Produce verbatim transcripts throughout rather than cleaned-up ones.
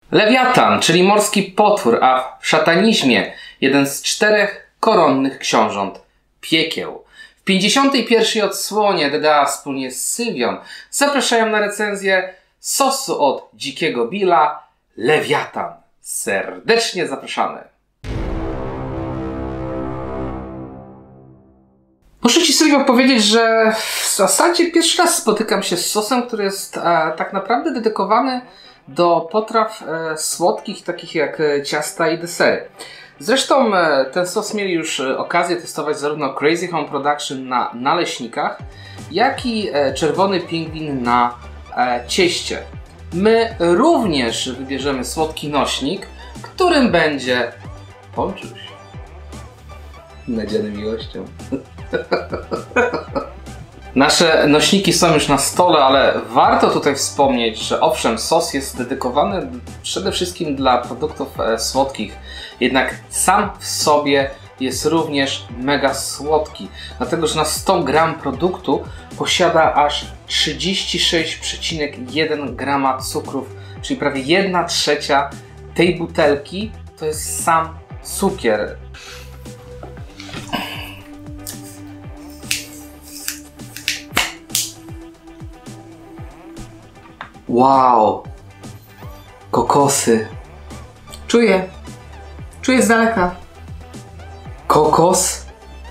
Lewiatan, czyli morski potwór, a w szatanizmie jeden z czterech koronnych książąt piekieł. W pięćdziesiątej pierwszej odsłonie D D A wspólnie z Sylwią zapraszają na recenzję sosu od Dzikiego Billa Lewiatan. Serdecznie zapraszamy. Muszę Ci, Sylwio, powiedzieć, że w zasadzie pierwszy raz spotykam się z sosem, który jest e, tak naprawdę dedykowany do potraw e, słodkich, takich jak e, ciasta i desery. Zresztą e, ten sos mieli już e, okazję testować zarówno Crazy Home Production na naleśnikach, jak i e, Czerwony Pingwin na e, cieście. My również wybierzemy słodki nośnik, którym będzie ponczuś nadziany miłością. Nasze nośniki są już na stole, ale warto tutaj wspomnieć, że owszem, sos jest dedykowany przede wszystkim dla produktów e, słodkich, jednak sam w sobie jest również mega słodki, dlatego że na sto gram produktu posiada aż trzydzieści sześć przecinek jeden grama cukrów, czyli prawie jedna trzecia tej butelki to jest sam cukier. Wow! Kokosy. Czuję. Czuję z daleka. Kokos.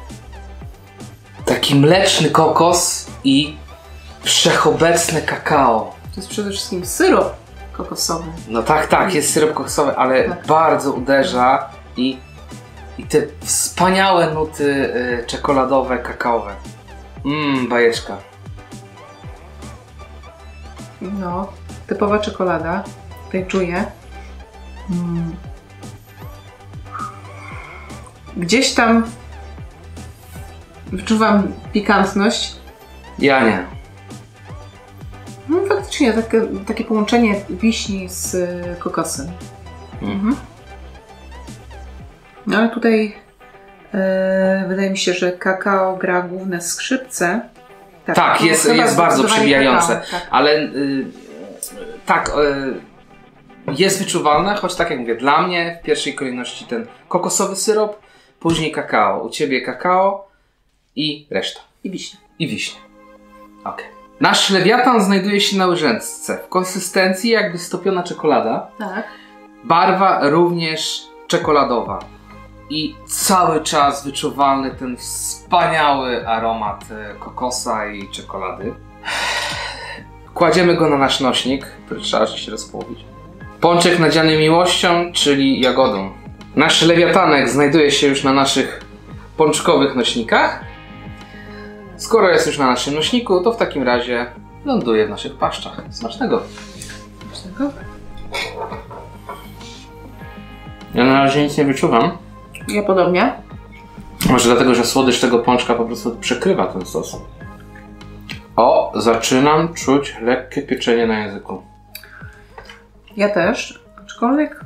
Taki mleczny kokos i wszechobecne kakao. To jest przede wszystkim syrop kokosowy. No tak, tak, jest syrop kokosowy, ale tak bardzo uderza i, i te wspaniałe nuty y, czekoladowe, kakaowe. Mmm, bajeczka. No, typowa czekolada. Tutaj czuję. Mm. Gdzieś tam wyczuwam pikantność. Ja nie. No faktycznie, takie, takie połączenie wiśni z kokosem. Mm. Mhm. No ale tutaj e, wydaje mi się, że kakao gra główne skrzypce. Tak, tak no, jest, jest bardzo przebijające, kakao, tak. ale y, tak, y, jest wyczuwalne, choć tak jak mówię, dla mnie w pierwszej kolejności ten kokosowy syrop, później kakao, u Ciebie kakao i reszta. I wiśnia. I wiśnia. Okay. Nasz lewiatan znajduje się na łyżeczce, w konsystencji jakby stopiona czekolada, tak. Barwa również czekoladowa. I cały czas wyczuwalny ten wspaniały aromat kokosa i czekolady. Kładziemy go na nasz nośnik, który trzeba się rozpołowić. Pączek nadziany miłością, czyli jagodą. Nasz lewiatanek znajduje się już na naszych pączkowych nośnikach. Skoro jest już na naszym nośniku, to w takim razie ląduje w naszych paszczach. Smacznego! Smacznego? Ja na razie nic nie wyczuwam. Ja podobnie. Może dlatego, że słodycz tego pączka po prostu przekrywa ten sos. O, zaczynam czuć lekkie pieczenie na języku. Ja też, aczkolwiek...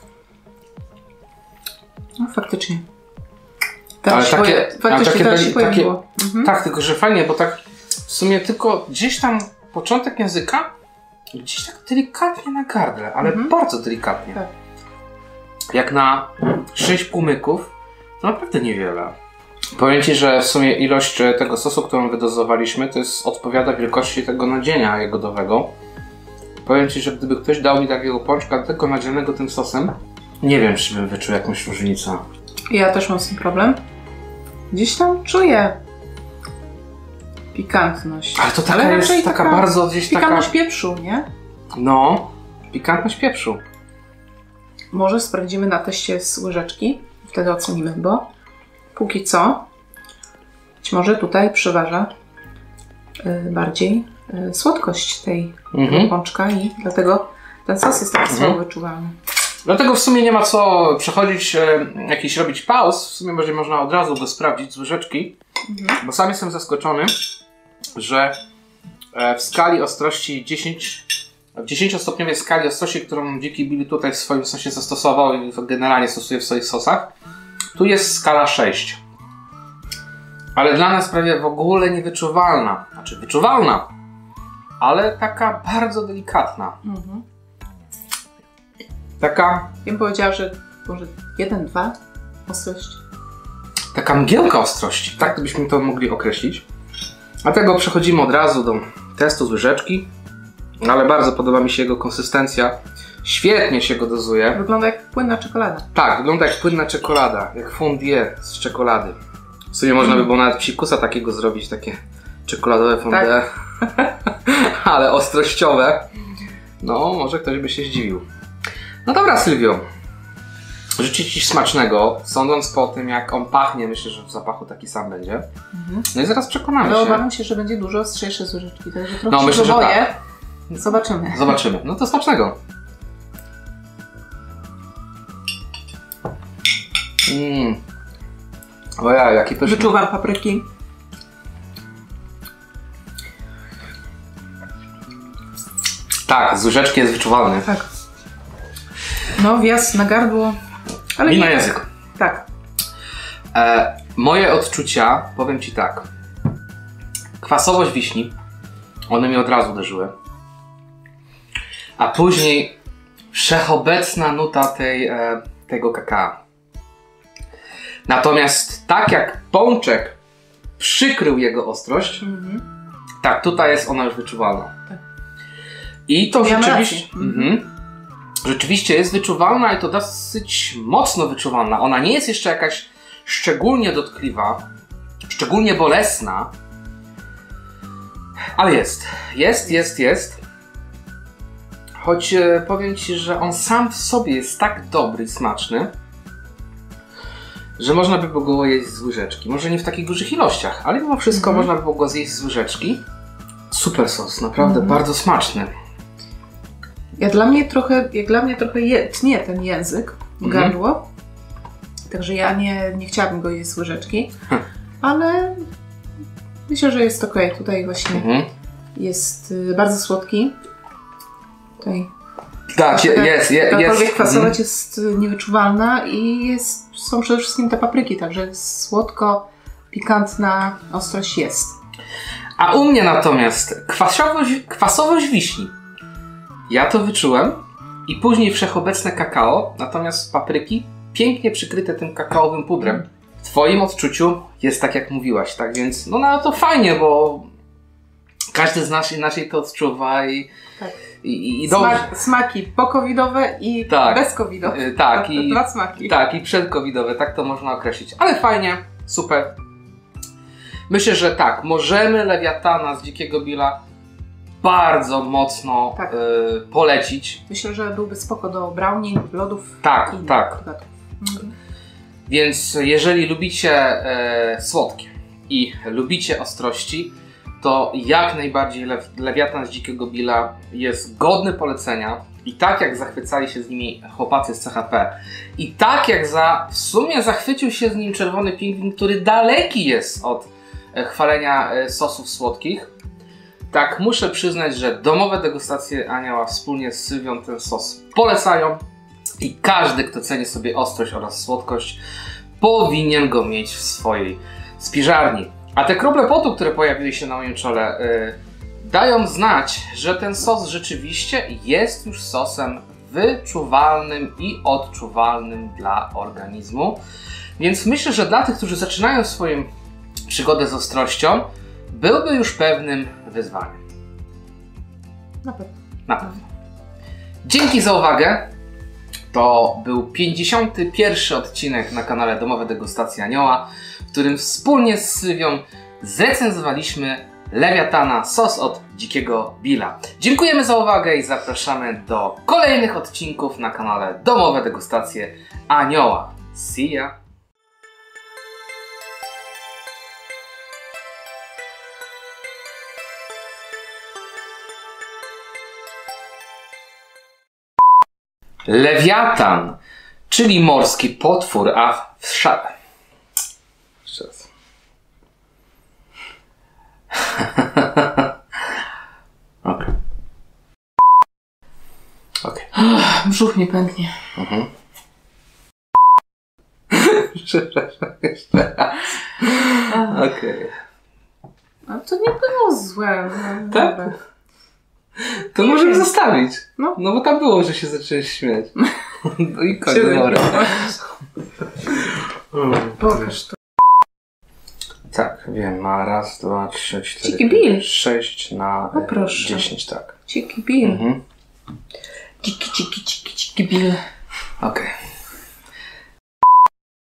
No faktycznie. Ale takie, poje... faktycznie takie, teraz się takie, mhm. Tak, tylko że fajnie, bo tak w sumie tylko gdzieś tam początek języka, gdzieś tak delikatnie na gardle, ale mhm. bardzo delikatnie. Tak. Jak na sześć półmyków, to naprawdę niewiele. Powiem Ci, że w sumie ilość tego sosu, którą wydozowaliśmy, to jest odpowiada wielkości tego nadzienia jagodowego. Powiem Ci, że gdyby ktoś dał mi takiego pączka, tylko nadzianego tym sosem, nie wiem, czy bym wyczuł jakąś różnicę. Ja też mam z tym problem. Gdzieś tam czuję pikantność. Ale to taka Ale jest taka, taka bardzo gdzieś pikantność taka... pieprzu, nie? No, pikantność pieprzu. Może sprawdzimy na teście z łyżeczki, wtedy ocenimy, bo póki co być może tutaj przeważa y, bardziej y, słodkość tej mhm. pączka i dlatego ten sos jest taki mhm. słabo wyczuwalny. Dlatego w sumie nie ma co przechodzić, e, jakiś robić pauz, w sumie będzie można od razu go sprawdzić z łyżeczki, mhm. bo sam jestem zaskoczony, że e, w skali ostrości dziesięć, w dziesięciostopniowej skali ostrości, którą Dziki Bill tutaj w swoim sosie zastosował i generalnie stosuje w swoich sosach, tu jest skala sześć. Ale dla nas prawie w ogóle niewyczuwalna, znaczy wyczuwalna, ale taka bardzo delikatna. Mhm. Taka... Ja bym powiedziała, że może jeden, dwa ostrość. Taka mgiełka ostrości. Tak byśmy to mogli określić. Dlatego przechodzimy od razu do testu z łyżeczki. Ale bardzo podoba mi się jego konsystencja. Świetnie się go dozuje. Wygląda jak płynna czekolada. Tak, wygląda jak płynna czekolada. Jak fondue z czekolady. W sumie można by było nawet psikusa takiego zrobić. Takie czekoladowe fondue. Tak. Ale ostrościowe. No, może ktoś by się zdziwił. No dobra, Sylwio. Życzę Ci smacznego. Sądząc po tym, jak on pachnie, myślę, że w zapachu taki sam będzie. Mhm. No i zaraz przekonamy Ale się. Ale obawiam się, że będzie dużo ostrzejsze z łyżeczki. Także trochę no, się myślę, boję. Że tak. Zobaczymy. Zobaczymy. No to smacznego. Mmm. Ojej, jaki pyszny. Wyczuwam papryki. Tak, z łyżeczki jest wyczuwalny. Tak. No, wjazd na gardło. Ale i nie na język. Tak. E, moje odczucia, powiem Ci tak. Kwasowość wiśni, one mi od razu uderzyły. A później wszechobecna nuta tej, e, tego kakao. Natomiast tak jak pączek przykrył jego ostrość, mm-hmm. tak tutaj jest ona już wyczuwalna. Tak. I to ja rzeczywiście, mm-hmm, rzeczywiście jest wyczuwalna i to dosyć mocno wyczuwalna. Ona nie jest jeszcze jakaś szczególnie dotkliwa, szczególnie bolesna, ale jest. Jest, jest, jest. Choć e, powiem Ci, że on sam w sobie jest tak dobry i smaczny, że można by było go jeść z łyżeczki. Może nie w takich dużych ilościach, ale mimo wszystko mm. można by było go zjeść z łyżeczki. Super sos, naprawdę mm. bardzo smaczny. Ja dla mnie trochę, jak dla mnie trochę je, tnie ten język, gardło. Mm. Także ja nie, nie chciałabym go jeść z łyżeczki. Hm. Ale myślę, że jest ok. Tutaj właśnie mm. jest y, bardzo słodki. Tutaj tak, je, jest, je, jest. Kwasowość mm. jest niewyczuwalna i jest, są przede wszystkim te papryki, także słodko, pikantna ostrość jest. A u mnie natomiast kwasowość, kwasowość wiśni. Ja to wyczułem i później wszechobecne kakao, natomiast papryki pięknie przykryte tym kakaowym pudrem. W Twoim odczuciu jest tak, jak mówiłaś, tak więc no, no to fajnie, bo każdy z nas inaczej to odczuwa i, tak. i, i Smak, smaki pokowidowe i tak, bezkowidowe. Yy, tak, to, i, dwa smaki. Tak, i przedcovidowe, tak to można określić. Ale fajnie, super. Myślę, że tak, możemy Lewiatana z Dzikiego Billa bardzo mocno tak. y, polecić. Myślę, że byłby spoko do brownie, lodów. Tak, i tak. Mhm. Więc jeżeli lubicie e, słodkie i lubicie ostrości, to jak najbardziej lew, Lewiatan z Dzikiego Billa jest godny polecenia. I tak jak zachwycali się z nimi chłopacy z C H P i tak jak za, w sumie zachwycił się z nim Czerwony Pingwin, który daleki jest od e, chwalenia e, sosów słodkich, tak muszę przyznać, że domowe degustacje Anioła wspólnie z Sylwią ten sos polecają i każdy, kto ceni sobie ostrość oraz słodkość, powinien go mieć w swojej spiżarni. A te krople potu, które pojawiły się na moim czole, yy, dają znać, że ten sos rzeczywiście jest już sosem wyczuwalnym i odczuwalnym dla organizmu. Więc myślę, że dla tych, którzy zaczynają swoją przygodę z ostrością, byłby już pewnym wyzwaniem. Na pewno. Na pewno. Dzięki za uwagę. To był pięćdziesiąty pierwszy odcinek na kanale Domowe Degustacje Anioła, w którym wspólnie z Sylwią zrecenzowaliśmy Lewiatana, sos od Dzikiego Billa. Dziękujemy za uwagę i zapraszamy do kolejnych odcinków na kanale Domowe Degustacje Anioła. See ya! Lewiatan, czyli morski potwór, a w sza... Jeszcze raz. Okej. Okej. Brzuch mi pęknie. Mhm. Przepraszam, jeszcze raz. Okej. A to nie było złe. No, tak? Dobra. To możemy zostawić. No. No bo tam było, że się zaczęłeś śmiać. No i koniec. Pokaż to. Tak, wiem, ma raz, dwa, trzy, cztery, Dziki Bill. sześć na O, proszę. dziesięć, tak. Dziki Bill. Mhm. Dziki, dziki, dziki, dziki Bill. Okej. Okay.